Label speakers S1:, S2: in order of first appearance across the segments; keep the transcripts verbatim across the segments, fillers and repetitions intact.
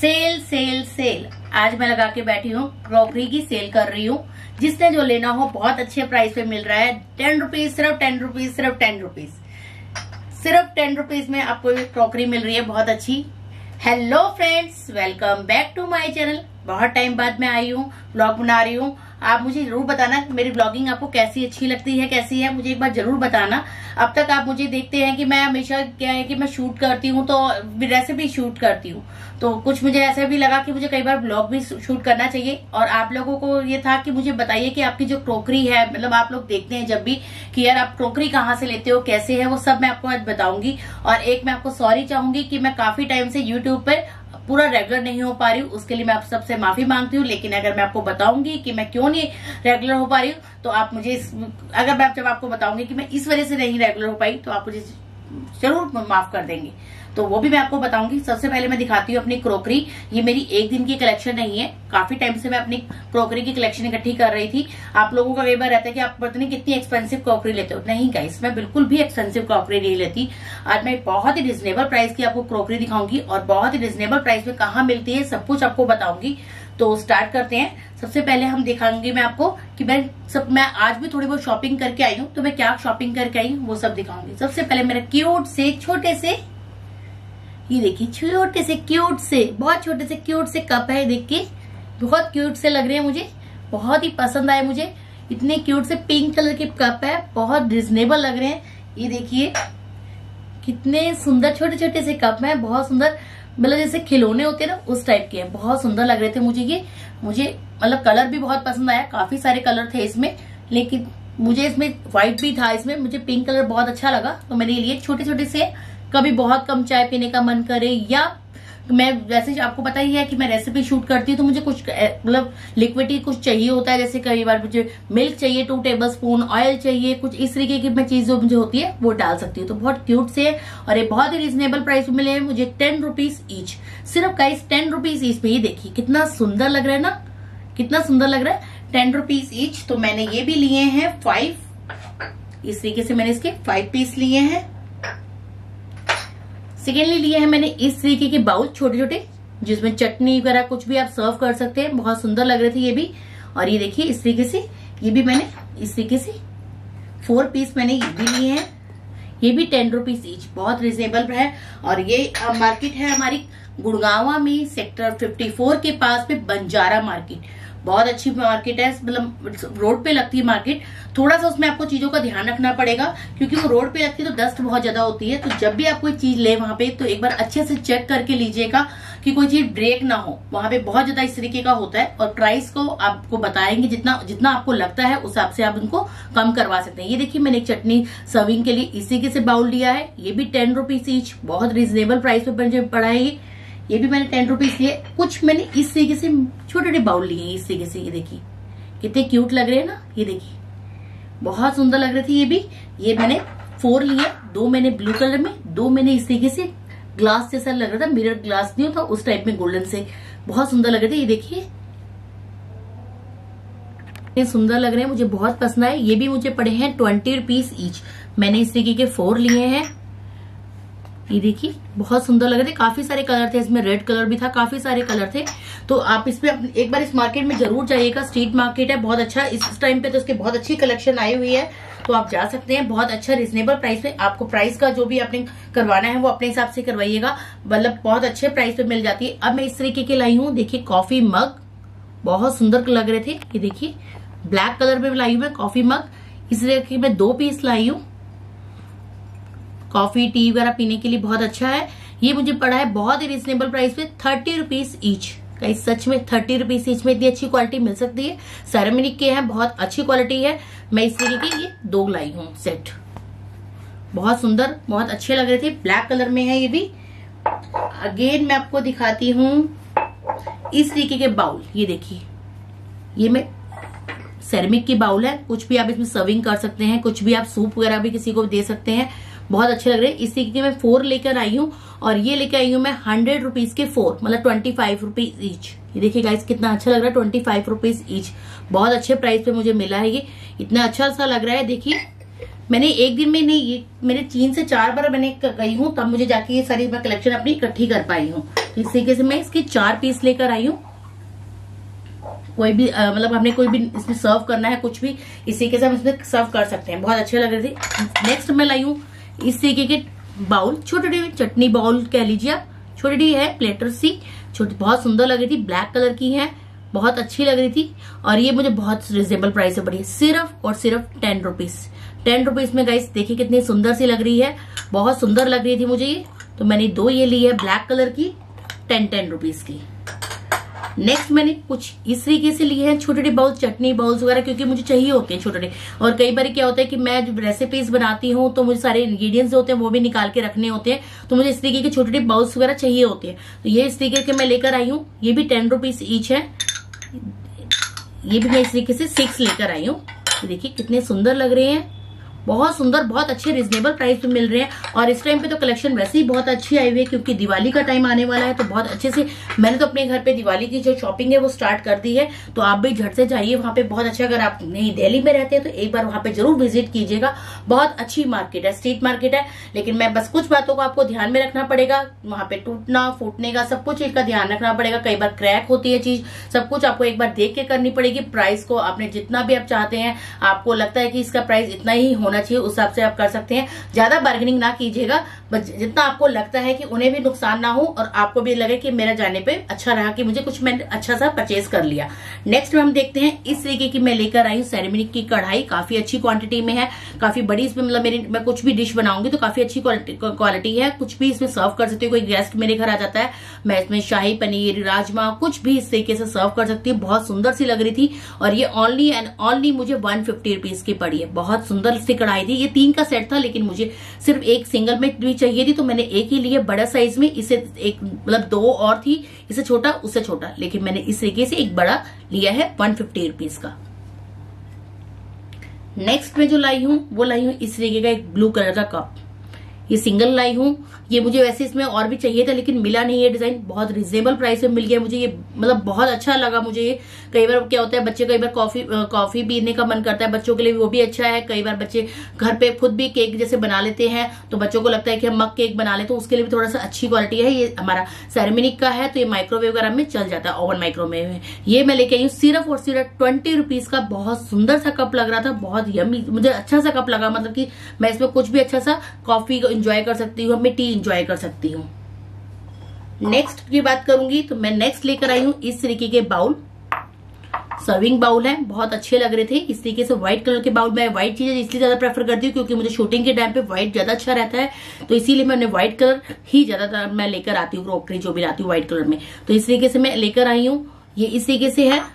S1: Cell cell cell आज मैं लगा के बैठी हूँ। क्रॉकरी की सेल कर रही हूँ। जिसने जो लेना हो बहुत अच्छे प्राइस पे मिल रहा है। टेन रुपीज सिर्फ टेन रुपीज सिर्फ टेन रुपीज सिर्फ टेन रुपीज में आपको क्रॉकरी मिल रही है बहुत अच्छी। Hello friends, welcome back to my channel. बहुत टाइम बाद मैं आई हूँ, ब्लॉग बना रही हूँ। आप मुझे जरूर बताना मेरी ब्लॉगिंग आपको कैसी अच्छी लगती है, कैसी है, मुझे एक बार जरूर बताना। अब तक आप मुझे देखते हैं कि मैं हमेशा क्या है कि मैं शूट करती हूँ तो रेसिपी शूट करती हूँ, तो कुछ मुझे ऐसा भी लगा कि मुझे कई बार ब्लॉग भी शूट करना चाहिए। और आप लोगों को ये था कि मुझे बताइए कि आपकी जो क्रॉकरी है, मतलब आप लोग देखते हैं जब भी कि यार आप क्रॉकरी कहाँ से लेते हो, कैसे है, वो सब मैं आपको आज बताऊंगी। और एक मैं आपको सॉरी चाहूंगी कि मैं काफी टाइम से यूट्यूब पे पूरा रेगुलर नहीं हो पा रही हूँ, उसके लिए मैं आप सबसे माफी मांगती हूँ। लेकिन अगर मैं आपको बताऊंगी कि मैं क्यों नहीं रेगुलर हो पा रही हूँ तो आप मुझे इस, अगर मैं जब आपको बताऊंगी कि मैं इस वजह से नहीं रेगुलर हो पाई तो आप मुझे जरूर माफ कर देंगे, तो वो भी मैं आपको बताऊंगी। सबसे पहले मैं दिखाती हूँ अपनी क्रॉकरी। ये मेरी एक दिन की कलेक्शन नहीं है, काफी टाइम से मैं अपनी क्रॉकरी की कलेक्शन इकट्ठी कर रही थी। आप लोगों का कई बार रहता है कि आप पता नहीं कितनी एक्सपेंसिव क्रॉकरी लेते हो। नहीं गाइस, मैं बिल्कुल भी एक्सपेंसिव क्रॉकरी नहीं लेती। आज मैं बहुत ही रिजनेबल प्राइस की आपको क्रॉकरी दिखाऊंगी और बहुत ही रिजनेबल प्राइस में कहाँ मिलती है सब कुछ आपको बताऊंगी। तो स्टार्ट करते हैं। सबसे पहले हम दिखाऊंगी मैं आपको कि मैं सब मैं आज भी थोड़ी बहुत शॉपिंग करके आई हूँ, तो मैं क्या शॉपिंग करके आई हूँ वो सब दिखाऊंगी। सबसे पहले मेरे क्यूट से छोटे से, ये देखिए छोटे से क्यूट से, बहुत छोटे से क्यूट से कप है। देख के बहुत क्यूट से लग रहे हैं, मुझे बहुत ही पसंद आए। मुझे इतने क्यूट से पिंक कलर के कप है, बहुत रिजनेबल लग रहे हैं। ये देखिए कितने सुंदर छोटे छोटे से कप हैं, बहुत सुंदर, मतलब जैसे खिलौने होते हैं ना उस टाइप के हैं। बहुत सुंदर लग रहे थे मुझे ये। मुझे मतलब कलर भी बहुत पसंद आया। काफी सारे कलर थे इसमें, लेकिन मुझे इसमें व्हाइट भी था, इसमें मुझे पिंक कलर बहुत अच्छा लगा तो मैंने लिए। छोटे छोटे से, कभी बहुत कम चाय पीने का मन करे, या मैं वैसे आपको पता ही है कि मैं रेसिपी शूट करती हूँ तो मुझे कुछ मतलब लिक्विड ही कुछ चाहिए होता है। जैसे कई बार मुझे मिल्क चाहिए, टू टेबल स्पून ऑयल चाहिए, कुछ इस तरीके की मैं चीज जो मुझे होती है वो डाल सकती हूँ। तो बहुत क्यूट से है और ये बहुत ही रिजनेबल प्राइस में मिले हैं मुझे। टेन रुपीज ईच, सिर्फ गाइस टेन रुपीज ईच पे। ये देखिए कितना सुंदर लग रहा है ना, कितना सुंदर लग रहा है। Ten rupees each. तो मैंने ये भी लिए हैं फाइव, इस तरीके से मैंने इसके फाइव पीस लिए हैं। सेकेंडली लिए हैं मैंने इस तरीके के बाउल छोटे छोटे, जिसमें चटनी वगैरह कुछ भी आप सर्व कर सकते हैं। बहुत सुंदर लग रहे थे ये भी। और ये देखिए इस तरीके से, ये भी मैंने इस तरीके से फोर पीस मैंने ये भी लिए हैं। ये भी टेन रुपीज ईच, बहुत रिजनेबल है। और ये मार्केट है हमारी गुड़गांव में, सेक्टर फिफ्टी फोर के पास में, बंजारा मार्केट। बहुत अच्छी मार्केट है, मतलब रोड पे लगती है मार्केट। थोड़ा सा उसमें आपको चीजों का ध्यान रखना पड़ेगा क्योंकि वो रोड पे लगती है तो डस्ट बहुत ज्यादा होती है। तो जब भी आप कोई चीज ले वहां पे तो एक बार अच्छे से चेक करके लीजिएगा कि कोई चीज ब्रेक ना हो। वहां पे बहुत ज्यादा इस तरीके का होता है। और प्राइस को आपको बताएंगे, जितना जितना आपको लगता है उस हिसाब से आप उनको कम करवा सकते हैं। ये देखिए मैंने एक चटनी सर्विंग के लिए इसी के से बाउल लिया है। ये भी टेन रुपीज ईच, बहुत रिजनेबल प्राइस पे पड़ा है ये। ये भी मैंने टेन रुपीज लिए। कुछ मैंने इस तरीके से छोटे छोटे बाउल लिए इस तरीके से। ये देखिए कितने क्यूट लग रहे हैं ना, ये देखिए बहुत सुंदर लग रहे थे ये भी। ये मैंने फोर लिए, दो मैंने ब्लू कलर में, दो मैंने इस तरीके से ग्लास जैसा लग रहा था, मिरर ग्लास नहीं होता उस टाइप में, गोल्डन से। बहुत सुंदर लग रहे थे। ये देखिए ये सुंदर लग रहे हैं, मुझे बहुत पसंद आए। ये भी मुझे पड़े हैं ट्वेंटी रुपीज ईच। मैंने इस तरीके के फोर लिए हैं। ये देखिए बहुत सुंदर लग रहे थे। काफी सारे कलर थे इसमें, रेड कलर भी था, काफी सारे कलर थे। तो आप इसमें एक बार इस मार्केट में जरूर जाइएगा। स्ट्रीट मार्केट है, बहुत अच्छा इस टाइम पे तो इसके बहुत अच्छी कलेक्शन आई हुई है, तो आप जा सकते हैं। बहुत अच्छा रिजनेबल प्राइस पे। आपको प्राइस का जो भी आपने करवाना है वो अपने हिसाब से करवाइएगा, मतलब बहुत अच्छे प्राइस पे मिल जाती है। अब मैं इस तरीके के लाई हूँ, देखिए कॉफी मग, बहुत सुंदर लग रहे थे। ये देखिए ब्लैक कलर में लाई हूँ मैं कॉफी मग। इस तरीके मैं दो पीस लाई हूँ। कॉफी टी वगैरह पीने के लिए बहुत अच्छा है। ये मुझे पड़ा है बहुत ही रिजनेबल प्राइस पे, थर्टी रुपीज ईच। गाइस सच में थर्टी रुपीज ईच में इतनी अच्छी क्वालिटी मिल सकती है। सेरेमिक के हैं, बहुत अच्छी क्वालिटी है। मैं इस तरीके के ये दो लाई हूँ सेट, बहुत सुंदर, बहुत अच्छे लग रहे थे। ब्लैक कलर में है ये भी। अगेन मैं आपको दिखाती हूँ इस तरीके के बाउल। ये देखिए ये मैं सेरेमिक की बाउल है, कुछ भी आप इसमें सर्विंग कर सकते हैं, कुछ भी आप सूप वगैरह भी किसी को दे सकते हैं। बहुत अच्छे लग रहे हैं। इसी के मैं फोर लेकर आई हूँ और ये लेकर आई हूँ मैं हंड्रेड रुपीज के फोर, मतलब ट्वेंटी फाइव रुपीज ईच। ये देखिए गाइस कितना अच्छा लग रहा है, ट्वेंटी फाइव रुपीज ईच। बहुत अच्छे प्राइस पे मुझे मिला है ये, इतना अच्छा सा लग रहा है। देखिए मैंने एक दिन में नहीं, ये मेरे तीन से चार बार मैंने गई हूँ, तब मुझे जाके ये सारी मैं कलेक्शन अपनी इकट्ठी कर पाई हूँ। तो इस तरीके से मैं इसके चार पीस लेकर आई हूँ। कोई भी मतलब हमने कोई भी इसमें सर्व करना है कुछ भी, इस तरीके से हम इसमें सर्व कर सकते हैं, बहुत अच्छे लग रहे थे। नेक्स्ट मैं लाई हूँ इस तरीके के बाउल, छोटे छोटे चटनी बाउल कह लीजिए आप, छोटी है प्लेटर सी, छोटी, बहुत सुंदर लग रही थी, ब्लैक कलर की है, बहुत अच्छी लग रही थी। और ये मुझे बहुत रिजनेबल प्राइस में पड़ी है, सिर्फ और सिर्फ टेन रुपीज टेन रुपीज में गाइस देखिए कितनी सुंदर सी लग रही है, बहुत सुंदर लग रही थी मुझे ये, तो मैंने दो ये ली है ब्लैक कलर की, टेन टेन रुपीज की। नेक्स्ट मैंने कुछ इस तरीके से लिए हैं छोटे छोटे बाउल, चटनी बाउल्स वगैरह, क्योंकि मुझे चाहिए होते हैं छोटे छोटे। और कई बार क्या होता है कि मैं जब रेसिपीज बनाती हूँ तो मुझे सारे इंग्रेडिएंट्स होते हैं वो भी निकाल के रखने होते हैं, तो मुझे इस तरीके के छोटे छोटे बाउल्स वगैरह चाहिए होते हैं। तो ये इस तरीके के मैं लेकर आई हूँ, ये भी टेन रुपीज ईच है। ये भी मैं इस तरीके से सिक्स लेकर आई हूँ। देखिए कितने सुंदर लग रहे हैं, बहुत सुंदर, बहुत अच्छे रिजनेबल प्राइस पे मिल रहे हैं। और इस टाइम पे तो कलेक्शन वैसे ही बहुत अच्छी आई हुई है, क्योंकि दिवाली का टाइम आने वाला है, तो बहुत अच्छे से मैंने तो अपने घर पे दिवाली की जो शॉपिंग है वो स्टार्ट कर दी है। तो आप भी झट से जाइए वहां पे, बहुत अच्छा, अगर आप नहीं दिल्ली में रहते हैं तो एक बार वहां पे जरूर विजिट कीजिएगा। बहुत अच्छी मार्केट है, स्ट्रीट मार्केट है, लेकिन मैं बस कुछ बातों को आपको ध्यान में रखना पड़ेगा, वहां पे टूटना फूटने का सब कुछ का ध्यान रखना पड़ेगा। कई बार क्रैक होती है चीज, सब कुछ आपको एक बार देख के करनी पड़ेगी। प्राइस को आपने जितना भी आप चाहते हैं, आपको लगता है कि इसका प्राइस इतना ही होना चाहिए, उस हिसाब से आप कर सकते हैं। ज्यादा बार्गेनिंग ना कीजिएगा, बस जितना आपको लगता है कि उन्हें भी नुकसान ना हो और आपको भी लगे कि मेरा जाने पे अच्छा रहा, कि मुझे कुछ मैंने अच्छा सा परचेज कर लिया। नेक्स्ट में हम देखते हैं इस तरीके की मैं लेकर आई हूँ सेरेमिक की कढ़ाई, काफी अच्छी क्वांटिटी में है, काफी बड़ी। इसमें मतलब मेरी मैं कुछ भी डिश बनाऊंगी तो काफी अच्छी क्वालिटी है, कुछ भी इसमें सर्व कर सकती हूँ। कोई गेस्ट मेरे घर आ जाता है, मैं इसमें शाही पनीर, राजमा, कुछ भी इस तरीके से सर्व कर सकती हूँ। बहुत सुंदर सी लग रही थी, और ये ओनली एंड ओनली मुझे वन फिफ्टी रुपीज की पड़ी है। बहुत सुंदर सी कढ़ाई थी, ये तीन का सेट था, लेकिन मुझे सिर्फ एक सिंगल में भी चाहिए थी, तो मैंने एक ही लिया बड़ा साइज में। इसे एक मतलब दो और थी, इसे छोटा उससे छोटा, लेकिन मैंने इस तरीके से एक बड़ा लिया है वन फिफ्टी रुपीज का। नेक्स्ट में जो लाई हूं वो लाई हूं इस तरीके का एक ब्लू कलर का कप, ये सिंगल लाई हूं। ये मुझे वैसे इसमें और भी चाहिए था, लेकिन मिला नहीं। ये डिजाइन बहुत रिजनेबल प्राइस में मिल गया मुझे, ये मतलब बहुत अच्छा लगा मुझे ये। कई बार क्या होता है, बच्चे कई बार कॉफी कॉफी पीने का मन करता है, बच्चों के लिए वो भी अच्छा है। कई बार बच्चे घर पे खुद भी केक जैसे बना लेते हैं, तो बच्चों को लगता है कि हम मग केक बना लें, तो उसके लिए भी थोड़ा सा अच्छी क्वालिटी है। ये हमारा सेरेमिक का है, तो ये माइक्रोवेव वगैरह में चल जाता है, ओवन माइक्रोवेव में। ये मैं लेके आई हूँ सिर्फ और सिर्फ ट्वेंटी रुपीज का। बहुत सुंदर सा कप लग रहा था, बहुत यम्मी, मुझे अच्छा सा कप लगा, मतलब कि मैं इसमें कुछ भी अच्छा सा कॉफी इंजॉय कर सकती हूँ, मैं टी इंजॉय कर सकती हूँ। नेक्स्ट की बात करूंगी तो मैं नेक्स्ट लेकर आई हूँ इस तरीके के बाउल, सर्विंग बाउल है, बहुत अच्छे लग रहे थे। इस तरीके से व्हाइट कलर के बाउल, मैं व्हाइट चीजें इसलिए ज्यादा प्रेफर करती हूँ क्योंकि मुझे शूटिंग के टाइम पे व्हाइट ज्यादा अच्छा रहता है, तो इसीलिए मैंने व्हाइट कलर ही ज्यादातर मैं लेकर आती हूँ, क्रोकरी जो भी लाती हूँ व्हाइट कलर में। तो इस तरीके से मैं लेकर आई हूँ, ये इस तरीके से है,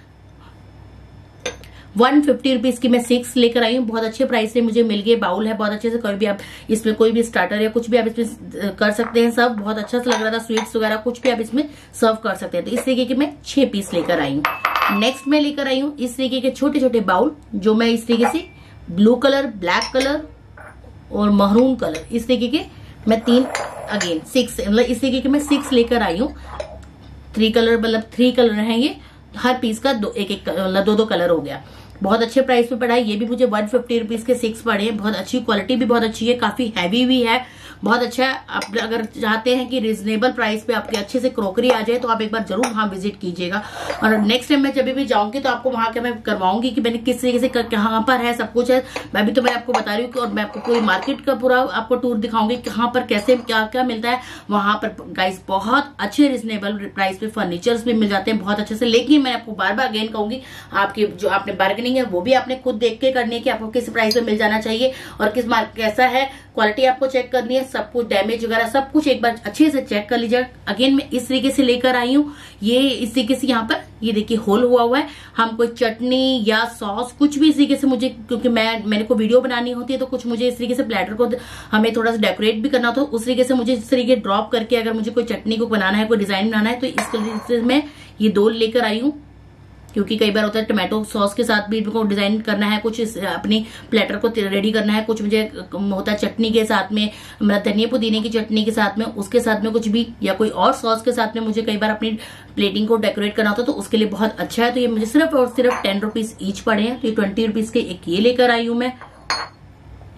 S1: वन फिफ्टी रुपीज की मैं सिक्स लेकर आई हूँ। बहुत अच्छे प्राइस से मुझे मिल गए, बाउल है बहुत अच्छे से, कोई भी आप इसमें कोई भी स्टार्टर या कुछ भी आप इसमें कर सकते हैं, सब बहुत अच्छा सा लग रहा था। स्वीट्स वगैरह कुछ भी आप इसमें सर्व कर सकते हैं। तो इस तरीके के मैं छह पीस लेकर आई हूँ। नेक्स्ट मैं लेकर आई हूँ इस तरीके के छोटे छोटे बाउल, जो मैं इस तरीके से ब्लू कलर, ब्लैक कलर और महरून कलर, इस तरीके के मैं तीन अगेन सिक्स मतलब इस तरीके के मैं सिक्स लेकर आई हूँ। थ्री कलर मतलब थ्री कलर हैं ये, हर पीस का दो एक एक मतलब दो दो कलर हो गया। बहुत अच्छे प्राइस पे पड़ा है, ये भी मुझे वन फिफ्टी रुपीज के सिक्स पड़े हैं। बहुत अच्छी क्वालिटी भी बहुत अच्छी है, काफी हैवी भी है, बहुत अच्छा है। आप अगर चाहते हैं कि रिजनेबल प्राइस पे आपके अच्छे से क्रोकरी आ जाए तो आप एक बार जरूर वहां विजिट कीजिएगा। और नेक्स्ट टाइम मैं जब भी जाऊंगी तो आपको वहां के मैं करवाऊंगी कि मैंने किस तरीके से कहाँ पर है, सब कुछ है। मैं भी तो मैं आपको बता रही हूँ, और मैं आपको पूरी मार्केट का पूरा आपको टूर दिखाऊंगी, कहाँ पर कैसे क्या क्या मिलता है वहां पर। गाइस बहुत अच्छे रिजनेबल प्राइस पे फर्नीचर्स भी मिल जाते हैं बहुत अच्छे से। लेकिन मैं आपको बार बार अगेन कहूंगी, आपकी जो आपने बार्गेनिंग है वो भी आपने खुद देख के करनी है कि आपको किस प्राइस में मिल जाना चाहिए और किस मार्क कैसा है, क्वालिटी आपको चेक करनी है, सब कुछ डैमेज वगैरह सब कुछ एक बार अच्छे से चेक कर लीजिए। अगेन मैं इस तरीके से लेकर आई हूँ, ये इस तरीके से यहाँ पर ये देखिए होल हुआ हुआ है। हम कोई चटनी या सॉस कुछ भी इस तरीके से मुझे, क्योंकि मैं मेरे को वीडियो बनानी होती है तो कुछ मुझे इस तरीके से प्लेटर को हमें थोड़ा सा डेकोरेट भी करना होता है, उस तरीके से मुझे इस तरीके ड्रॉप करके अगर मुझे कोई चटनी को बनाना है, कोई डिजाइन बनाना है, तो इस तरीके से मैं ये दो लेकर आई हूँ। क्योंकि कई बार होता है टोमेटो सॉस के साथ भी को डिजाइन करना है, कुछ इस अपनी प्लेटर को रेडी करना है, कुछ मुझे होता है चटनी के साथ में, मतलब धनिया पुदीने की चटनी के साथ में, उसके साथ में कुछ भी या कोई और सॉस के साथ में मुझे कई बार अपनी प्लेटिंग को डेकोरेट करना होता है, तो उसके लिए बहुत अच्छा है। तो ये मुझे सिर्फ और सिर्फ टेन रुपीज ईच पड़े हैं, तो ये ट्वेंटी रुपीज के एक ये लेकर आई हूं मैं।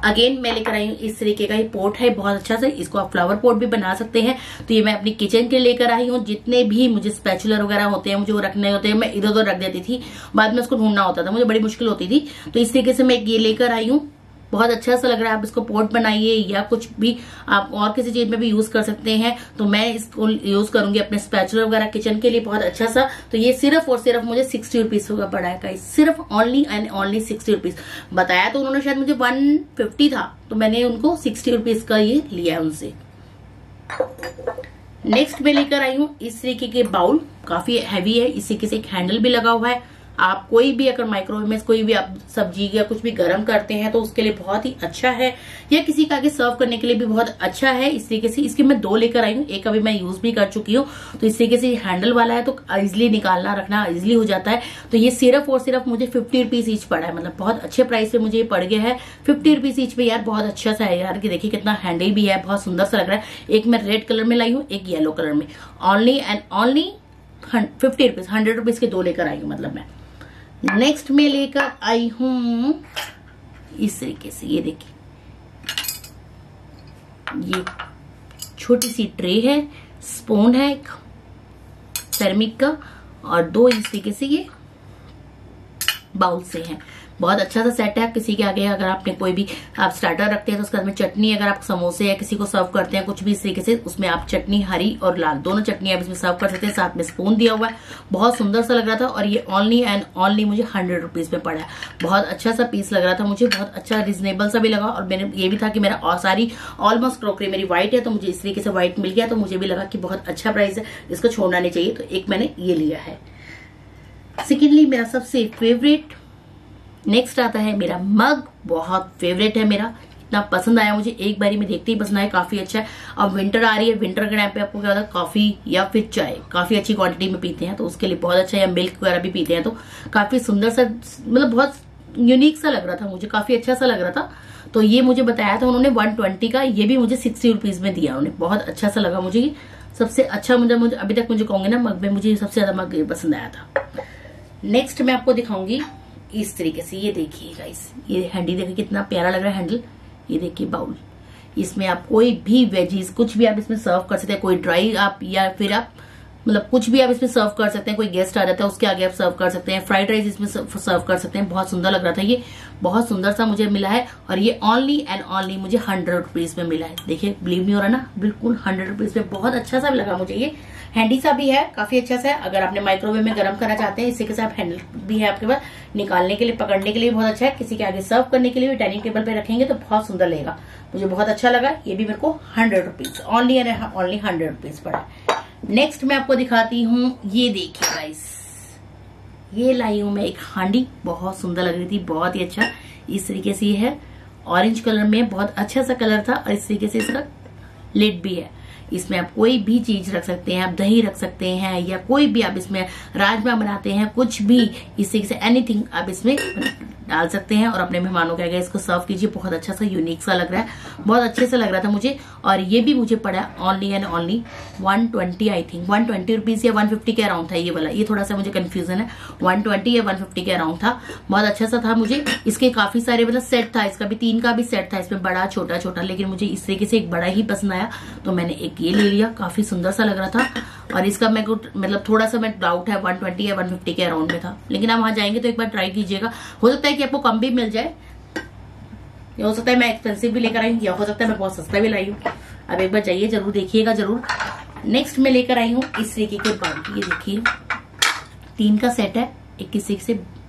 S1: अगेन मैं लेकर आई हूँ इस तरीके का ये पोर्ट है, बहुत अच्छा से, इसको आप फ्लावर पोर्ट भी बना सकते हैं। तो ये मैं अपनी किचन के लेकर आई हूँ। जितने भी मुझे स्पैचुलर वगैरह होते हैं मुझे वो रखने होते हैं, मैं इधर उधर रख देती थी, बाद में उसको ढूंढना होता था, मुझे बड़ी मुश्किल होती थी। तो इस तरीके से मैं ये लेकर आई हूँ, बहुत अच्छा सा लग रहा है। आप इसको पोर्ट बनाइए या कुछ भी आप और किसी चीज में भी यूज कर सकते हैं। तो मैं इसको यूज करूंगी अपने स्पैचुलर वगैरह किचन के लिए, बहुत अच्छा सा। तो ये सिर्फ और सिर्फ मुझे सिक्सटी रुपीज होगा पड़ा है गाइस, सिर्फ only and only sixty rupees. बताया तो उन्होंने शायद मुझे वन फिफ्टी था, तो मैंने उनको सिक्सटी रुपीज का ये लिया है उनसे। नेक्स्ट मैं लेकर आई हूँ इस तरीके के बाउल, काफी हैवी है, इसी के से एक हैंडल भी लगा हुआ है। आप कोई भी अगर माइक्रोवेव में कोई भी आप सब्जी या कुछ भी गर्म करते हैं तो उसके लिए बहुत ही अच्छा है, या किसी का आगे सर्व करने के लिए भी बहुत अच्छा है। इस तरीके से इसके मैं दो लेकर आई हूँ, एक अभी मैं यूज भी कर चुकी हूँ। तो इस तरीके से हैंडल वाला है तो इजिली निकालना रखना इजिली हो जाता है। तो ये सिर्फ और सिर्फ मुझे फिफ्टी रुपीज ईच पड़ा है, मतलब बहुत अच्छे प्राइस पे मुझे ये पड़ गया है फिफ्टी रुपीज ईच पे। यार बहुत अच्छा सा है यार, कि देखिए कितना हैंडल भी है, बहुत सुंदर सा लग रहा है। एक मैं रेड कलर में लाई हूँ, एक येलो कलर में, only and only fifty rupees, hundred rupees के दो लेकर आई हूँ मतलब मैं। नेक्स्ट में लेकर आई हूं इस तरीके से, ये देखिए ये छोटी सी ट्रे है, स्पून है एक सेरेमिक का, और दो इस तरीके से ये बाउल से हैं। बहुत अच्छा सा सेट है। किसी के आगे अगर आपने कोई भी आप स्टार्टर रखते हैं तो उसके साथ में चटनी, अगर आप समोसे या किसी को सर्व करते हैं कुछ भी इस तरीके से, उसमें आप चटनी हरी और लाल दोनों चटनी आप इसमें सर्व कर सकते हैं। साथ में स्पून दिया हुआ है, बहुत सुंदर सा लग रहा था। और ये ओनली एंड ओनली मुझे हंड्रेड रुपीज में पड़ा है। बहुत अच्छा सा पीस लग रहा था मुझे, बहुत अच्छा रिजनेबल सा भी लगा। और मैंने ये भी था कि मेरा और सारी ऑलमोस्ट क्रॉकरी मेरी व्हाइट है, तो मुझे इस तरीके से व्हाइट मिल गया, तो मुझे भी लगा कि बहुत अच्छा प्राइस है, इसको छोड़ना नहीं चाहिए। तो एक मैंने ये लिया है। सेकेंडली मेरा सबसे फेवरेट नेक्स्ट आता है मेरा मग, बहुत फेवरेट है मेरा, इतना पसंद आया मुझे, एक बारी में देखते ही पसंद आया, काफी अच्छा है। अब विंटर आ रही है, विंटर के टाइम पे आपको क्या होता है, कॉफी या फिर चाय काफी अच्छी क्वांटिटी में पीते हैं तो उसके लिए बहुत अच्छा है, या मिल्क वगैरह भी पीते हैं तो काफी सुंदर सा, मतलब बहुत यूनिक सा लग रहा था मुझे, काफी अच्छा सा लग रहा था। तो ये मुझे बताया था उन्होंने वन ट्वेंटी का, ये भी मुझे सिक्सटी रुपीज में दिया उन्होंने, बहुत अच्छा सा लगा मुझे। सबसे अच्छा मुझे मुझे अभी तक मुझे कहूंगी ना मग में, मुझे सबसे ज्यादा मग पसंद आया था। नेक्स्ट मैं आपको दिखाऊंगी इस तरीके से, ये देखिए गाइस, ये हैंडी देखिए कितना प्यारा लग रहा है हैंडल। ये देखिए बाउल, इसमें आप कोई भी वेजीज कुछ भी आप इसमें सर्व कर सकते हैं, कोई ड्राई आप या फिर आप मतलब कुछ भी आप इसमें सर्व कर सकते हैं। कोई गेस्ट आ जाता है उसके आगे आप सर्व कर सकते हैं, फ्राइड राइस इसमें सर्व कर सकते हैं। बहुत सुंदर लग रहा था ये, बहुत सुंदर सा मुझे मिला है। और ये ओनली एंड ओनली मुझे हंड्रेड रुपीज में मिला है। देखिए बिलीव नहीं हो रहा ना, बिल्कुल हंड्रेड रुपीज में, बहुत अच्छा सा लगा मुझे। ये हैंडी सा भी है, काफी अच्छा सा है। अगर आपने माइक्रोवेव में गर्म करना चाहते हैं, इसी के साथ हैंडल भी है आपके पास, निकालने के लिए पकड़ने के लिए बहुत अच्छा है। किसी के आगे सर्व करने के लिए भी डाइनिंग टेबल पे रखेंगे तो बहुत सुंदर लगेगा, मुझे बहुत अच्छा लगा। ये भी मेरे को hundred rupees only and only hundred rupees पड़ा। नेक्स्ट मैं आपको दिखाती हूँ, ये देखिए गाइस, ये लाई हूं मैं एक हांडी, बहुत सुंदर लग रही थी, बहुत ही अच्छा। इस तरीके से ये है, ऑरेंज कलर में, बहुत अच्छा सा कलर था। और इस तरीके से इसका लिड भी है, इसमें आप कोई भी चीज रख सकते हैं, आप दही रख सकते हैं, या कोई भी आप इसमें राजमा बनाते हैं, कुछ भी इस तरीके से एनीथिंग आप इसमें डाल सकते हैं और अपने मेहमानों के आगे इसको सर्व कीजिए। बहुत अच्छा सा यूनिक सा लग रहा है, बहुत अच्छे से लग रहा था मुझे। और ये भी मुझे पड़ा only and only one twenty, I think one twenty rupees या वन फिफ्टी के अराउंड था ये वाला। ये थोड़ा सा मुझे कंफ्यूजन है, वन ट्वेंटी या वन फिफ्टी के अराउंड था। बहुत अच्छा सा था मुझे। इसके काफी सारे मतलब सेट था, इसका भी तीन का भी सेट था, इसमें बड़ा छोटा छोटा, लेकिन मुझे इस तरीके से एक बड़ा ही पसंद आया तो मैंने एक ये ले लिया, काफी सुंदर सा लग रहा था। और इसका मेरे को मतलब थोड़ा सा मैं डाउट है, वन ट्वेंटी या वन फिफ्टी के अराउंड में था, लेकिन आप वहां जाएंगे तो एक बार ट्राई कीजिएगा। हो सकता है कि आपको कम भी मिल जाए, हो सकता है मैं एक्सपेंसिव भी लेकर आई हूँ, या हो सकता है मैं बहुत सस्ता भी लाई हूँ। अब एक बार जाइए, जरूर देखिएगा जरूर। नेक्स्ट मैं लेकर आई हूँ इस तरीके के बाउल, ये देखिए तीन का सेट है, इक्कीस से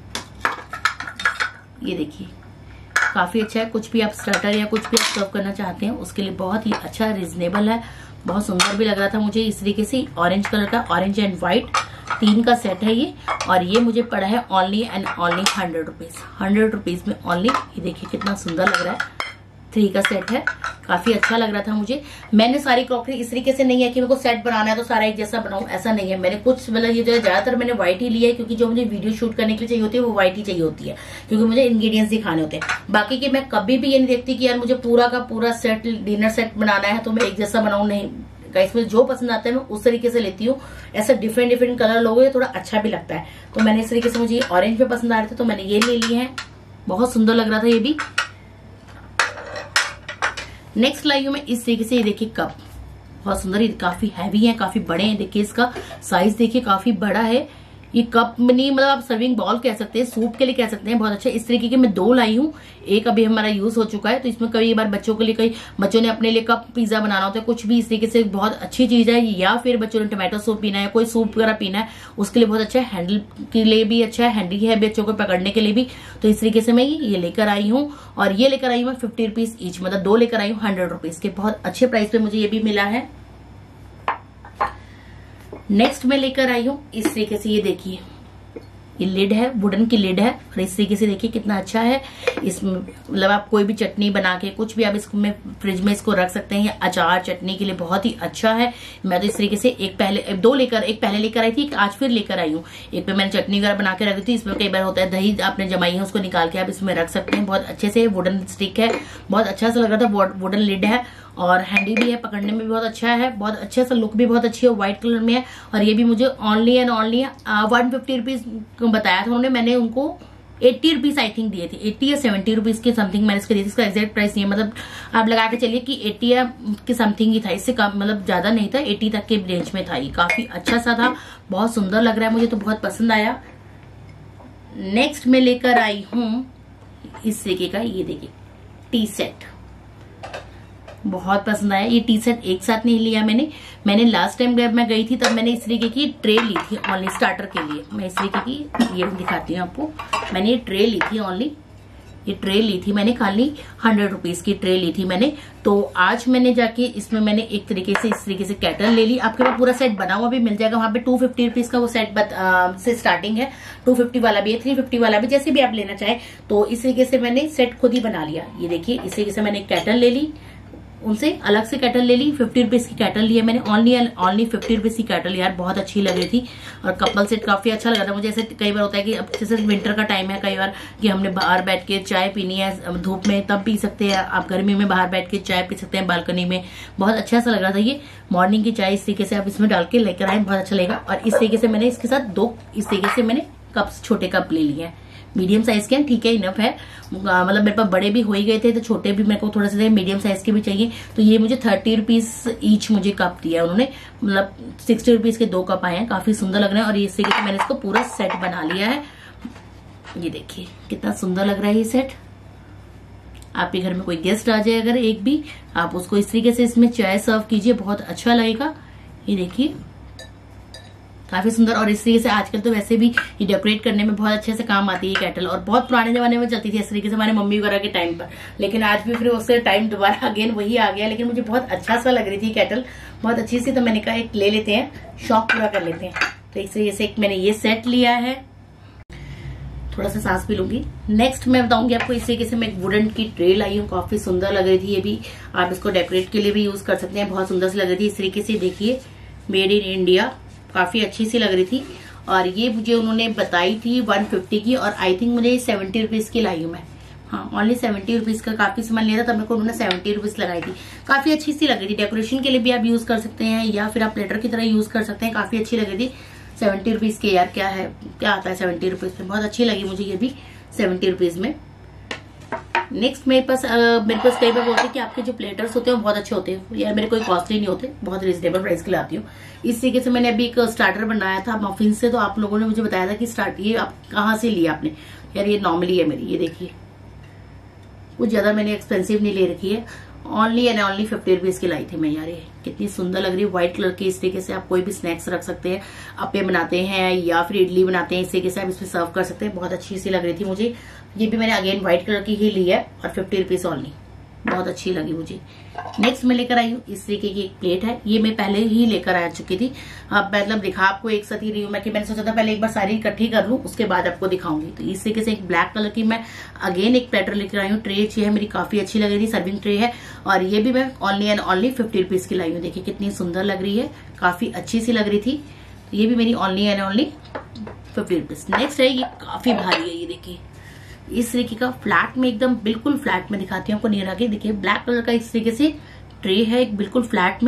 S1: ये देखिए काफी अच्छा है। कुछ भी आप स्टार्टर या कुछ भी आप सर्व करना चाहते हैं उसके लिए बहुत ही अच्छा, रिजनेबल है, बहुत सुंदर भी लग रहा था मुझे। इस तरीके से ऑरेंज कलर का, ऑरेंज एंड व्हाइट तीन का सेट है ये, और ये मुझे पड़ा है only and only hundred rupees hundred rupees में ओनली। ये देखिए कितना सुंदर लग रहा है, थ्री का सेट है, काफी अच्छा लग रहा था मुझे। मैंने सारी क्रॉकरी इस तरीके से नहीं है कि मेरे को सेट बनाना है तो सारा एक जैसा बनाऊं, ऐसा नहीं है। मैंने कुछ मतलब ये जो है ज्यादातर मैंने व्हाइट ही लिया है, क्योंकि जो मुझे वीडियो शूट करने के लिए चाहिए होती है वो व्हाइट ही चाहिए होती है, क्योंकि मुझे इंग्रेडिएंट्स दिखाने होते हैं। बाकी की मैं कभी भी ये नहीं देखती कि यार मुझे पूरा का पूरा सेट डिनर सेट बनाना है तो मैं एक जैसा बनाऊं, नहीं। इसमें जो पसंद आता है मैं उस तरीके से लेती हूँ। ऐसा डिफरेंट डिफरेंट कलर लोगे थोड़ा अच्छा भी लगता है। तो मैंने इस तरीके से, मुझे ऑरेंज में पसंद आ रहे थे तो मैंने ये ले लिए हैं, बहुत सुंदर लग रहा था ये भी। नेक्स्ट लाई हूँ मैं इस तरीके से, ये देखिए कप बहुत सुंदर, ये काफी हैवी है, काफी बड़े हैं। देखिए इसका साइज देखिए काफी बड़ा है। ये कप नहीं, मतलब आप सर्विंग बॉल कह सकते हैं, सूप के लिए कह सकते हैं, बहुत अच्छा। इस तरीके के मैं दो लाई हूँ, एक अभी हमारा यूज हो चुका है। तो इसमें कई बार बच्चों के लिए, कई बच्चों ने अपने लिए कप पिज्जा बनाना होता है, कुछ भी इस तरीके से बहुत अच्छी चीज है। या फिर बच्चों ने टोमेटो सूप पीना है, कोई सूप वगैरह पीना है, उसके लिए बहुत अच्छा है। हैंडल के लिए भी अच्छा है, हैंडी है बच्चों को पकड़ने के लिए भी। तो इस तरीके से मैं ये लेकर आई हूँ, और ये लेकर आई हूँ मैं फिफ्टी रुपीज ईच, मतलब दो लेकर आई हूँ हंड्रेड रुपीज के। बहुत अच्छे प्राइस पे मुझे ये भी मिला है। नेक्स्ट मैं लेकर आई हूँ इस तरीके से, ये देखिए ये लिड है, वुडन की लिड है, और इस तरीके से देखिए कितना अच्छा है। इसमें मतलब आप कोई भी चटनी बना के, कुछ भी आप इसको में फ्रिज में इसको रख सकते हैं, या अचार चटनी के लिए बहुत ही अच्छा है। मैं तो इस तरीके से एक पहले दो लेकर एक पहले लेकर आई थी, एक आज फिर लेकर आई हूँ। एक पे मैंने चटनी वगैरह बना के रखी थी। इसमें कई बार होता है दही आपने जमाई है, उसको निकाल के आप इसमें रख सकते हैं। बहुत अच्छे से वुडन स्टिक है, बहुत अच्छा सा लग रहा था। वुडन लिड है और हैंडी भी है, पकड़ने में भी बहुत अच्छा है, बहुत अच्छे सा लुक भी बहुत अच्छी है, व्हाइट कलर में है। और ये भी मुझे only and only one fifty rupees बताया था उन्होंने, मैंने उनको एट्टी रुपीज आई थिंक दिए थे, एट्टी या सेवेंटी रुपीज के समथिंग मैंने इसके दिए थे। इसका एग्जैक्ट प्राइस नहीं है, मतलब आप लगा के चलिए कि एट्टी या के समथिंग ही था, इससे कम मतलब ज्यादा नहीं था, एट्टी तक के रेंज में था। ये काफी अच्छा सा था, बहुत सुंदर लग रहा है, मुझे तो बहुत पसंद आया। नेक्स्ट मैं लेकर आई हूँ इस तरीके का, ये देखिए टी सेट, बहुत पसंद आया। ये टी सेट एक साथ नहीं लिया मैंने मैंने लास्ट टाइम जब मैं गई थी तब मैंने इस तरीके की ट्रे ली थी ओनली स्टार्टर के लिए। मैं इस तरीके की ये दिखाती हूँ आपको, मैंने ये ट्रे ली थी ओनली, ये ट्रे ली थी मैंने, खाली हंड्रेड रुपीज की ट्रे ली थी मैंने। तो आज मैंने जाके इसमें मैंने एक तरीके से इस तरीके से कैटल ले ली। आपके पास पूरा सेट बना हुआ भी मिल जाएगा, वहां पे टू फिफ्टी रुपीज का वो सेट बत, आ, से स्टार्टिंग है। टू फिफ्टी वाला भी है, थ्री फिफ्टी वाला भी, जैसे भी आप लेना चाहे। तो इस तरीके से मैंने सेट खुद ही बना लिया। ये देखिए इस तरीके से मैंने कैटल ले ली, उनसे अलग से कैटल ले ली, फिफ्टी रुपीज की कैटल ली है मैंने, ओनली ओनली फिफ्टी रुपीज की कैटल यार बहुत अच्छी लग रही थी। और कपल सेट काफी अच्छा लगा था मुझे। ऐसे कई बार होता है कि अब जैसे विंटर का टाइम है, कई बार कि हमने बाहर बैठ के चाय पीनी है धूप में, तब पी सकते हैं आप। गर्मी में बाहर बैठ के चाय पी सकते हैं बालकनी में, बहुत अच्छा सा लग रहा था। ये मॉर्निंग की चाय इस तरीके से आप इसमें डाल के लेकर आए, बहुत अच्छा लगेगा। और इस तरीके से मैंने इसके साथ दो इस तरीके से मैंने कप्स, छोटे कप ले लिए हैं, मीडियम साइज के, ठीक है, इनफ है। मतलब मेरे पास बड़े भी हो ही गए थे, तो छोटे भी मेरे को थोड़ा सा मीडियम साइज के भी चाहिए। तो ये मुझे थर्टी रुपीज ईच मुझे कप दिया उन्होंने, मतलब सिक्सटी रुपीज के दो कप आए हैं, काफी सुंदर लग रहे हैं। और इस तरीके से मैंने इसको पूरा सेट बना लिया है। ये देखिए कितना सुंदर लग रहा है ये सेट। आपके घर में कोई गेस्ट आ जाए अगर एक भी, आप उसको इस तरीके से इसमें चाय सर्व कीजिए, बहुत अच्छा लगेगा। ये देखिए काफी सुंदर। और इस तरीके से आजकल तो वैसे भी ये डेकोरेट करने में बहुत अच्छे से काम आती है कैटल, और बहुत पुराने जमाने में चलती थी इस तरीके से हमारे मम्मी वगैरह के टाइम पर। लेकिन आज भी फिर उससे टाइम दोबारा अगेन वही आ गया, लेकिन मुझे बहुत अच्छा सा लग रही थी कैटल, बहुत अच्छी सी। तो मैंने कहा एक ले लेते हैं, शौक पूरा कर लेते हैं। तो इस तरीके से एक मैंने ये सेट लिया है। थोड़ा सा सांस भी लूंगी। नेक्स्ट मैं बताऊंगी आपको, इस तरीके से मैं एक वुडन की ट्रे लाई हूँ, काफी सुंदर लग रही थी। ये भी आप इसको डेकोरेट के लिए भी यूज कर सकते हैं, बहुत सुंदर सी लग रही थी। इस तरीके से देखिए मेड इन इंडिया, काफी अच्छी सी लग रही थी। और ये मुझे उन्होंने बताई थी वन फिफ्टी की, और आई थिंक मुझे सेवेंटी रुपीज की लाई हूँ मैं। हाँ, ओनली सेवेंटी रुपीज का काफी सामान लिया था, तब मेरे को उन्होंने सेवेंटी रुपीज लगाई थी। काफी अच्छी सी लग रही थी, डेकोरेशन के लिए भी आप यूज कर सकते हैं, या फिर आप प्लेटर की तरह यूज कर सकते हैं। काफी अच्छी लग रही थी सेवेंटी रुपीज के। यार क्या है, क्या आता है सेवेंटी रुपीज में, बहुत अच्छी लगी मुझे ये भी सेवेंटी रुपीज में। नेक्स्ट मेरे पास आ, मेरे पास कई बार बोलते हैं कि आपके जो प्लेटर्स होते हैं वो बहुत अच्छे होते हैं। यार मेरे कोई कॉस्टली नहीं होते, बहुत रिजनेबल प्राइस के लाती हूँ। इस तरीके से मैंने अभी एक स्टार्टर बनाया था मफिन से, तो आप लोगों ने मुझे बताया था कि स्टार्ट ये आप कहाँ से लिया आपने। यार ये नॉर्मली है मेरी, ये देखिए कुछ ज्यादा मैंने एक्सपेंसिव नहीं ले रखी है, only and only fifty rupees की लाई थी मैं। यार ये कितनी सुंदर लग रही है, व्हाइट कलर की। इस तरीके से आप कोई भी स्नैक्स रख सकते हैं, अप्पे बनाते हैं या फिर इडली बनाते हैं, इस तरीके से आप इसमें सर्व कर सकते हैं। बहुत अच्छी सी लग रही थी मुझे। ये भी मैंने अगेन व्हाइट कलर की ही ली है, और फिफ्टी रुपीज ओनली, बहुत अच्छी लगी मुझे। नेक्स्ट मैं लेकर आई हूँ इस तरीके की एक प्लेट है, ये मैं पहले ही लेकर आ चुकी थी। अब मतलब दिखा आपको एक साथ ही रही हूँ मैं, कि मैंने सोचा था पहले एक बार सारी इकट्ठी कर लूँ, उसके बाद आपको दिखाऊंगी। तो इस तरीके से एक ब्लैक कलर की मैं अगेन एक प्लेटर लेकर आई हूँ। ट्रे अच्छी है मेरी, काफी अच्छी लग रही थी, सर्विंग ट्रे है। और ये भी मैं only and only fifty rupees की लाई हूँ। देखिए कितनी सुंदर लग रही है, काफी अच्छी सी लग रही थी। तो ये भी मेरी only and only fifty rupees. Next है, ये काफी भारी है, ये देखिए इस तरीके का फ्लैट में, एकदम बिल्कुल फ्लैट में दिखाती हूँ आपको नियर आके। देखिए ब्लैक कलर का इस तरीके से ट्रे है, एक बिल्कुल फ्लैट में,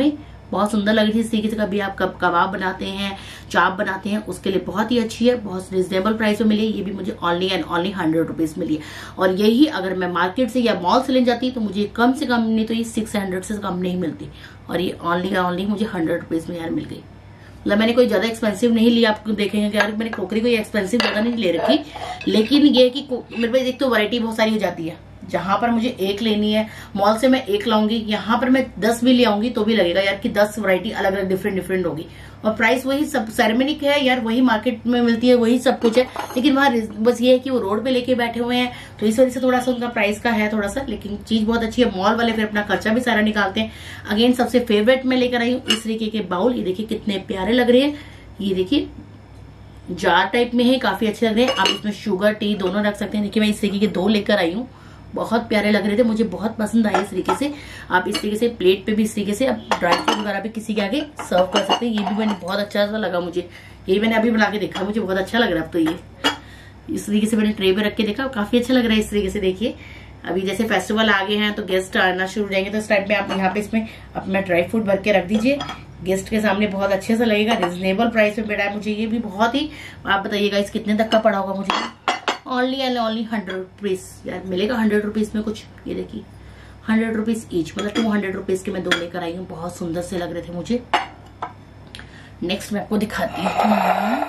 S1: बहुत सुंदर लग रही थी। इस तरीके से कभी आप कब कबाब बनाते हैं, चाप बनाते हैं, उसके लिए बहुत ही अच्छी है। बहुत रिजनेबल प्राइस में मिली है। ये भी मुझे only and only hundred rupees मिली है। और यही अगर मैं मार्केट से या मॉल से ले जाती तो मुझे कम से कम नहीं तो ये सिक्स हंड्रेड से कम नहीं मिलती, और ये ओनली ओनली मुझे हंड्रेड रुपीज में यार मिल गई। मतलब मैंने कोई ज्यादा एक्सपेंसिव नहीं लिया। आप देखेंगे कि यार मैंने क्रोकरी कोई एक्सपेंसिव ज्यादा नहीं ले रखी, लेकिन ये है कि मेरे पास एक तो वैरायटी बहुत सारी हो जाती है। जहां पर मुझे एक लेनी है, मॉल से मैं एक लाऊंगी, यहाँ पर मैं दस भी ले आऊंगी तो भी लगेगा यार कि दस वैरायटी अलग अलग डिफरेंट डिफरेंट होगी, और प्राइस वही सब सेरेमनिक है यार, वही मार्केट में मिलती है, वही सब कुछ है। लेकिन वहां बस ये है कि वो रोड पे लेके बैठे हुए हैं, तो इस वजह से थोड़ा सा उनका प्राइस का है थोड़ा सा, लेकिन चीज बहुत अच्छी है। मॉल वाले फिर अपना खर्चा भी सारा निकालते हैं। अगेन सबसे फेवरेट में लेकर आई हूँ इस तरीके के बाउल। ये देखिए कितने प्यारे लग रहे हैं। ये देखिए जार टाइप में है, काफी अच्छे लग रहे हैं। आप इसमें शुगर टी दोनों रख सकते हैं। देखिए मैं इस तरीके के दो लेकर आई हूँ, बहुत प्यारे लग रहे थे, मुझे बहुत पसंद आए इस तरीके से। आप इस तरीके से प्लेट पे भी इस तरीके से आप ड्राई फ्रूट वगैरह भी किसी के आगे सर्व कर सकते हैं। ये भी मैंने बहुत अच्छा सा लगा मुझे, ये मैंने अभी बना के देखा, मुझे बहुत अच्छा लग रहा है। अब तो ये इस तरीके से मैंने ट्रे पे रख के देखा, काफी अच्छा लग रहा है इस तरीके से। देखिए अभी जैसे फेस्टिवल आ गए हैं तो गेस्ट आना शुरू हो जाएंगे, तो इस टाइम पे आप यहाँ पे इसमें अपना ड्राई फ्रूट भर के रख दीजिए, गेस्ट के सामने बहुत अच्छे से लगेगा। रिजनेबल प्राइस में मिला है मुझे ये भी बहुत ही। आप बताइएगा इस कितने तक का पड़ा होगा मुझे? Only and only hundred rupees यार मिलेगा हंड्रेड रुपीज में कुछ। ये देखिए हंड्रेड रुपीज ईच, मतलब टू हंड्रेड रुपीज के मैं दो लेकर आई हूँ, बहुत सुंदर से लग रहे थे मुझे। नेक्स्ट मैं आपको दिखाती हूँ,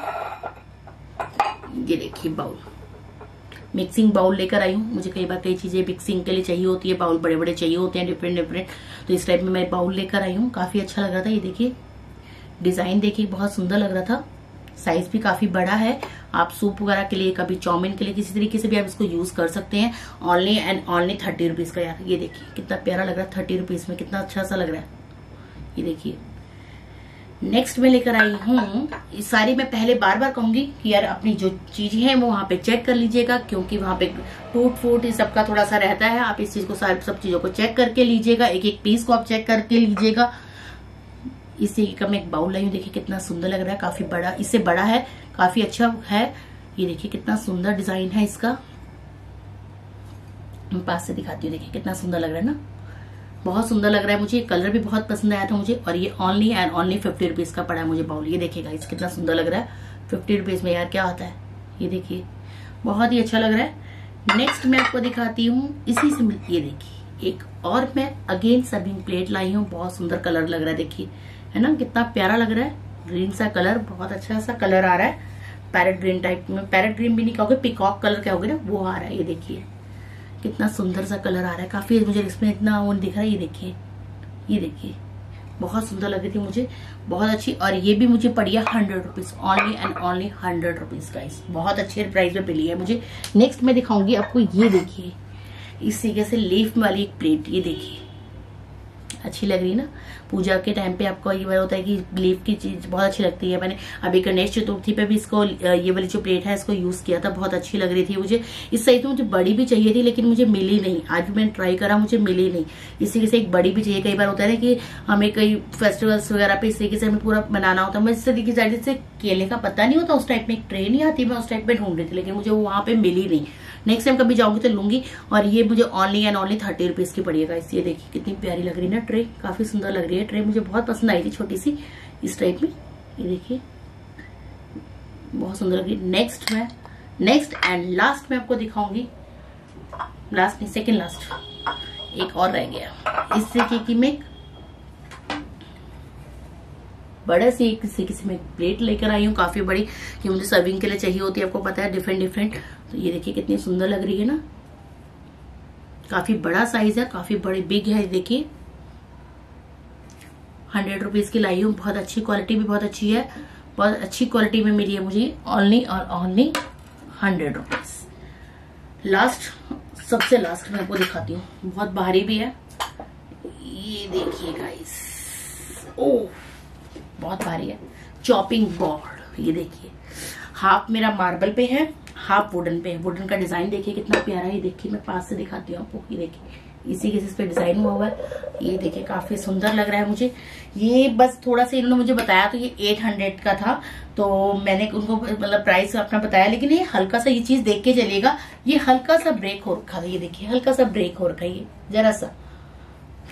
S1: ये देखिए बाउल, मिक्सिंग बाउल लेकर आई हूँ। मुझे कई बार कई चीजें मिक्सिंग के लिए चाहिए होती है, बाउल बड़े बड़े चाहिए होते हैं डिफरेंट डिफरेंट, तो इस टाइप में मैं बाउल लेकर आई हूँ। काफी अच्छा लग रहा था। ये देखिए डिजाइन देखिए बहुत सुंदर लग रहा था, साइज भी काफी बड़ा है। आप सूप वगैरह के लिए, कभी चाउमीन के लिए, किसी तरीके से भी आप इसको यूज कर सकते हैं। Only and only thirty rupees का यार। ये देखिए कितना प्यारा लग रहा है, थर्टी रुपीज में कितना अच्छा सा लग रहा है। ये देखिए नेक्स्ट में लेकर आई हूँ, इस सारी मैं पहले बार बार कहूंगी कि यार अपनी जो चीजें हैं वो वहां पे चेक कर लीजिएगा, क्योंकि वहां पे टूट फूट इस सबका थोड़ा सा रहता है। आप इस चीज को सारी सब चीजों को चेक करके लीजिएगा, एक एक पीस को आप चेक करके लीजिएगा। इसी का मैं एक बाउल लाई हूँ, देखिए कितना सुंदर लग रहा है, काफी बड़ा, इससे बड़ा है, काफी अच्छा है। ये देखिए कितना सुंदर डिजाइन है इसका, मैं पास से दिखाती हूँ। देखिए कितना सुंदर लग रहा है ना, बहुत सुंदर लग रहा है मुझे। ये कलर भी बहुत पसंद आया था मुझे, और ये only and only fifty rupees का पड़ा है मुझे बाउल। ये देखिएगा इस कितना सुंदर लग रहा है, फिफ्टी रुपीज में यार क्या आता है। ये देखिए बहुत ही अच्छा लग रहा है। नेक्स्ट मैं आपको दिखाती हूँ इसी से, ये देखिए एक और मैं अगेन सर्विंग प्लेट लाई हूँ, बहुत सुंदर कलर लग रहा है, देखिए है ना कितना प्यारा लग रहा है। ग्रीन सा कलर, बहुत अच्छा सा कलर आ रहा है, पैरेट ग्रीन टाइप में, पैरेट ग्रीन भी नहीं कहोगे, पिकॉक कलर कहोगे ना, वो आ रहा है। ये देखिए कितना सुंदर सा कलर आ रहा है, काफी मुझे इसमें इतना वो दिख रहा है। ये देखिए ये देखिए बहुत सुंदर लग रही थी मुझे, बहुत अच्छी। और ये भी मुझे पड़ी है hundred rupees, only and only hundred rupees का, बहुत अच्छे प्राइस में मिली है मुझे। नेक्स्ट मैं दिखाऊंगी आपको, ये देखिए इस तरीके से लीफ वाली एक प्लेट, ये देखिए अच्छी लग रही है ना। पूजा के टाइम पे आपको ये होता है कि लीफ की चीज बहुत अच्छी लगती है। मैंने अभी गणेश चतुर्थी पे भी इसको, ये वाली जो प्लेट है इसको यूज किया था, बहुत अच्छी लग रही थी मुझे। इस साइज में मुझे बड़ी भी चाहिए थी, लेकिन मुझे मिली नहीं। आज भी मैंने ट्राई करा, मुझे मिली नहीं। इस तरीके से एक बड़ी भी चाहिए। कई बार होता है ना कि हमें कई फेस्टिवल्स वगैरह पे इस तरीके से हमें पूरा बनाना होता है। मैं इस तरीके से केले का पता नहीं होता, उस टाइप में एक ट्रे नहीं आती, मैं उस टाइप में ढूंढ रही थी, लेकिन मुझे वो वहां पे मिली नहीं। नेक्स्ट टाइम कभी जाऊंगी तो लूंगी। और ये मुझे only and only thirty rupees की पड़ेगा। इस ये देखिए कितनी प्यारी लग रही है ना ट्रे, काफी सुंदर लग रही है ट्रे, मुझे बहुत पसंद आई थी, छोटी सी इस टाइप में। ये देखिए बहुत सुंदर लग रही है। नेक्स्ट मैं नेक्स्ट एंड लास्ट में आपको दिखाऊंगी, लास्ट नहीं सेकेंड लास्ट, एक और रह गया। इस तरीके की मैं बड़े से एक तरीके से मैं प्लेट लेकर आई हूँ, काफी बड़ी, कि मुझे सर्विंग के लिए चाहिए होती है, आपको पता है डिफरेंट डिफरेंट। तो ये देखिए कितनी सुंदर लग रही है ना, काफी बड़ा साइज है, काफी बड़ी बिग है। देखिए हंड्रेड रुपीज की लाई हूँ, बहुत अच्छी क्वालिटी भी बहुत अच्छी है, बहुत अच्छी क्वालिटी में मिली है मुझे, ओनली और ओनली हंड्रेड रुपीज। लास्ट सबसे लास्ट में आपको दिखाती हूँ, बहुत भारी भी है। ये देखिए गाइस, ओह बहुत भारी है, चॉपिंग बोर्ड। ये देखिए हाफ मेरा मार्बल पे है, हाफ वुडन पे है। वुडन का डिजाइन देखिए कितना प्यारा है। ये देखिए मैं पास से दिखाती हूँ आपको, ये देखिए इसी के इस पे डिजाइन हुआ हुआ है। ये देखिए काफी सुंदर लग रहा है मुझे। ये बस थोड़ा सा इन्होंने मुझे बताया तो ये एट हंड्रेड का था, तो मैंने उनको मतलब प्राइस अपना बताया, लेकिन ये हल्का सा, ये चीज देख के चलेगा, ये हल्का सा ब्रेक हो रखा है। ये देखिए हल्का सा ब्रेक हो रखा है, ये जरा सा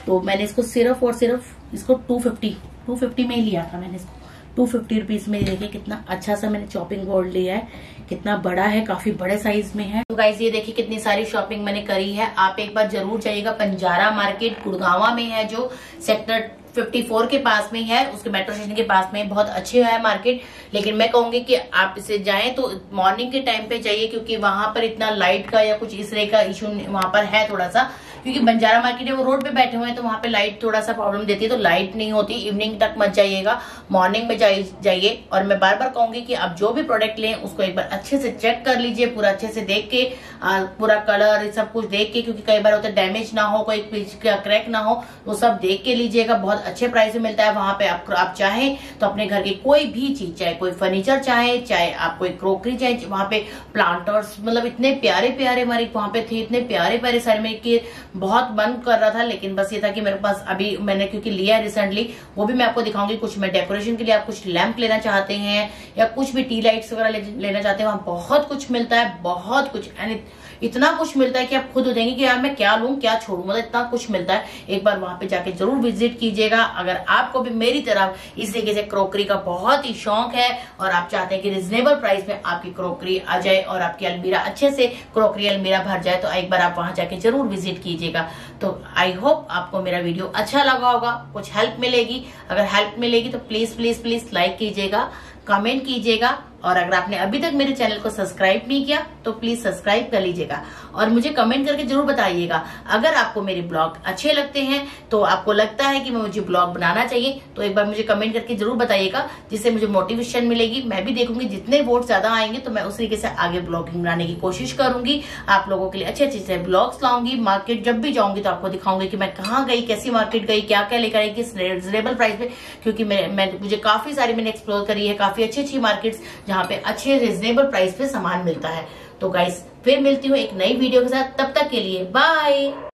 S1: तो मैंने इसको सिर्फ और सिर्फ इसको टू फिफ्टी टू फिफ्टी में ही लिया था मैंने इसको। टू फिफ्टी रुपीज में देखिए कितना अच्छा सा मैंने चॉपिंग बोर्ड लिया है, कितना बड़ा है, काफी बड़े साइज में है। तो गाइस ये देखिए कितनी सारी शॉपिंग मैंने करी है। आप एक बार जरूर जाइएगा, बंजारा मार्केट गुड़गांव में है, जो सेक्टर चौवन के पास में है, उसके मेट्रो स्टेशन के पास में। बहुत अच्छे है मार्केट, लेकिन मैं कहूंगी कि आप इसे जाएं तो मॉर्निंग के टाइम पे जाइए, क्योंकि वहां पर इतना लाइट का या कुछ इस तरह का इशू वहां पर है थोड़ा सा, क्योंकि बंजारा मार्केट है वो रोड पे बैठे हुए हैं, तो वहां पे लाइट थोड़ा सा प्रॉब्लम देती है, तो लाइट नहीं होती। इवनिंग तक मत जाइएगा, मॉर्निंग में जाइए। और मैं बार बार कहूंगी कि आप जो भी प्रोडक्ट लें उसको एक बार अच्छे से चेक कर लीजिए, पूरा अच्छे से देख के, आ, पूरा कलर सब कुछ देख के, क्योंकि कई बार होता है डैमेज ना हो, कोई पीस का क्रैक ना हो, वो सब देख के लीजिएगा। बहुत अच्छे प्राइस में मिलता है वहां पे। आप, आप चाहें तो अपने घर की कोई भी चीज, चाहे कोई फर्नीचर चाहे, चाहे आप कोई क्रोकरी चाहे, वहां पे प्लांटर्स, मतलब इतने प्यारे प्यारे हमारे वहां पे थे, इतने प्यारे प्यारे सारे मेरे के बहुत मन कर रहा था, लेकिन बस ये था कि मेरे पास अभी मैंने क्योंकि लिया है रिसेंटली, वो भी मैं आपको दिखाऊंगी। कुछ मैं डेकोरेशन के लिए, आप कुछ लैंप लेना चाहते हैं या कुछ भी टी लाइट्स वगैरह ले, लेना चाहते हैं, वहां बहुत कुछ मिलता है, बहुत कुछ, एंड इतना कुछ मिलता है कि आप खुद हो जाएंगे कि यार मैं क्या लूं क्या छोड़ूं, मतलब इतना कुछ मिलता है। एक बार वहां पे जाके जरूर विजिट कीजिएगा। अगर आपको भी मेरी तरह इस तरीके से क्रोकरी का बहुत ही शौक है और आप चाहते हैं कि रिजनेबल प्राइस में आपकी क्रोकरी आ जाए और आपकी अलमीरा अच्छे से क्रोकरी अलमीरा भर जाए, तो एक बार आप वहां जाके जरूर विजिट कीजिएगा। तो आई होप आपको मेरा वीडियो अच्छा लगा होगा, कुछ हेल्प मिलेगी। अगर हेल्प मिलेगी तो प्लीज प्लीज प्लीज लाइक कीजिएगा, कमेंट कीजिएगा, और अगर आपने अभी तक मेरे चैनल को सब्सक्राइब नहीं किया तो प्लीज सब्सक्राइब कर लीजिएगा और मुझे कमेंट करके जरूर बताइएगा। अगर आपको मेरे ब्लॉग अच्छे लगते हैं, तो आपको लगता है कि मुझे ब्लॉग बनाना चाहिए, तो एक बार मुझे कमेंट करके जरूर बताइएगा, जिससे मुझे मोटिवेशन मिलेगी। मैं भी देखूंगी जितने वोट ज्यादा आएंगे तो मैं उस तरीके से आगे ब्लॉगिंग बनाने की कोशिश करूंगी, आप लोगों के लिए अच्छे अच्छे से ब्लॉग्स लाऊंगी। मार्केट जब भी जाऊंगी तो आपको दिखाऊंगी कि मैं कहाँ गई, कैसी मार्केट गई, क्या क्या लेकर आई, किस रिजनेबल प्राइस में, क्योंकि मैं, मैं मुझे काफी सारी मैंने एक्सप्लोर करी है, काफी अच्छी अच्छी मार्केट्स जहाँ पे अच्छे रिजनेबल प्राइस पे सामान मिलता है। तो गाइस फिर मिलती हूँ एक नई वीडियो के साथ, तब तक के लिए बाय।